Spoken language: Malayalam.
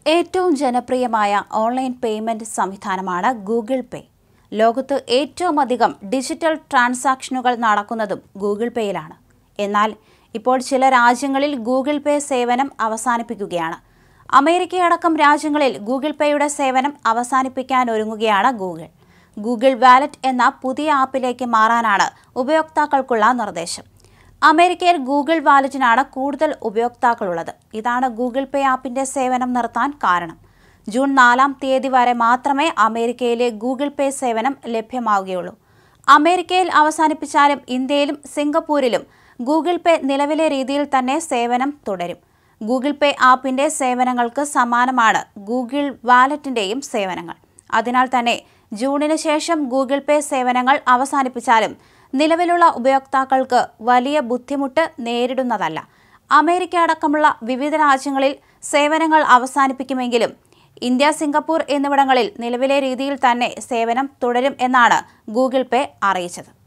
ഏറ്റവും ജനപ്രിയമായ ഓൺലൈൻ പേയ്മെന്റ് സംവിധാനമാണ് ഗൂഗിൾ പേ. ലോകത്ത് ഏറ്റവും അധികം ഡിജിറ്റൽ ട്രാൻസാക്ഷനുകൾ നടക്കുന്നതും ഗൂഗിൾ പേയിലാണ്. എന്നാൽ ഇപ്പോൾ ചില രാജ്യങ്ങളിൽ ഗൂഗിൾ പേ സേവനം അവസാനിപ്പിക്കുകയാണ്. അമേരിക്കയടക്കം രാജ്യങ്ങളിൽ ഗൂഗിൾ പേയുടെ സേവനം അവസാനിപ്പിക്കാനൊരുങ്ങുകയാണ് ഗൂഗിൾ. ഗൂഗിൾ വാലറ്റ് എന്ന പുതിയ ആപ്പിലേക്ക് മാറാനാണ് ഉപയോക്താക്കൾക്കുള്ള നിർദ്ദേശം. അമേരിക്കയിൽ ഗൂഗിൾ വാലറ്റിനാണ് കൂടുതൽ ഉപയോക്താക്കളുള്ളത്. ഇതാണ് ഗൂഗിൾ പേ ആപ്പിന്റെ സേവനം നിർത്താൻ കാരണം. ജൂൺ 4-ാം തീയതി വരെ മാത്രമേ അമേരിക്കയിലെ ഗൂഗിൾ പേ സേവനം ലഭ്യമാവുകയുള്ളൂ. അമേരിക്കയിൽ അവസാനിപ്പിച്ചാലും ഇന്ത്യയിലും സിംഗപ്പൂരിലും ഗൂഗിൾ പേ നിലവിലെ രീതിയിൽ തന്നെ സേവനം തുടരും. ഗൂഗിൾ പേ ആപ്പിന്റെ സേവനങ്ങൾക്ക് സമാനമാണ് ഗൂഗിൾ വാലറ്റിന്റെയും സേവനങ്ങൾ. അതിനാൽ തന്നെ ജൂണിന് ശേഷം ഗൂഗിൾ പേ സേവനങ്ങൾ അവസാനിപ്പിച്ചാലും നിലവിലുള്ള ഉപയോക്താക്കൾക്ക് വലിയ ബുദ്ധിമുട്ട് നേരിടുന്നതല്ല. അമേരിക്ക അടക്കമുള്ള വിവിധ രാജ്യങ്ങളിൽ സേവനങ്ങൾ അവസാനിപ്പിക്കുമെങ്കിലും ഇന്ത്യ, സിംഗപ്പൂർ എന്നിവിടങ്ങളിൽ നിലവിലെ രീതിയിൽ തന്നെ സേവനം തുടരും എന്നാണ് ഗൂഗിൾ പേ അറിയിച്ചത്.